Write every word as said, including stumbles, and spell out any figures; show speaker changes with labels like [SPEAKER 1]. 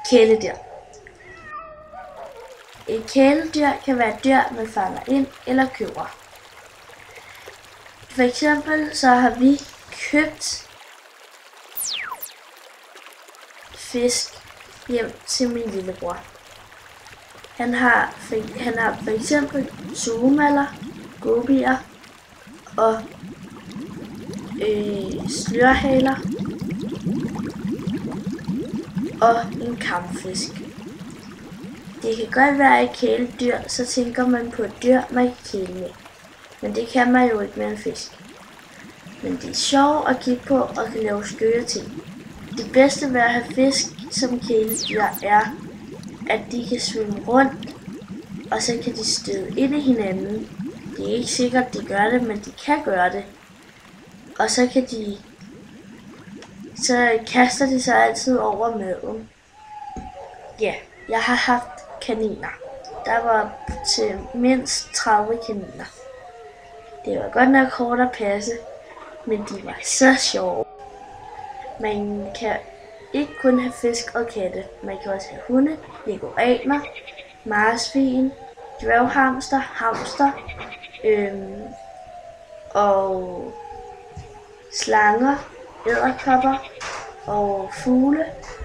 [SPEAKER 1] Kæledyr. Et kæledyr kan være dyr, man fanger ind eller køber. For eksempel så har vi købt fisk hjem til min lillebror. Han har for, han har for eksempel sugemaller, gobier og øh, slørhaler og en kamfisk. Det kan godt være et kæledyr, så tænker man på et dyr, man kan kæle med. Men det kan man jo ikke med en fisk. Men de er sjove at kigge på og kan lave skøre ting. Det bedste ved at have fisk som kæledyr er, at de kan svømme rundt, og så kan de støde ind i hinanden. Det er ikke sikkert, at de gør det, men de kan gøre det. Og så kan de, så kaster de sig altid over maden. Ja, jeg har haft kaniner. Der var til mindst tredive kaniner. Det var godt nok hårdt at passe, men de var så sjove. Man kan ikke kun have fisk og katte. Man kan også have hunde, leguaner, marsvin, dværghamster, hamster øhm, og slanger, edderkopper og fugle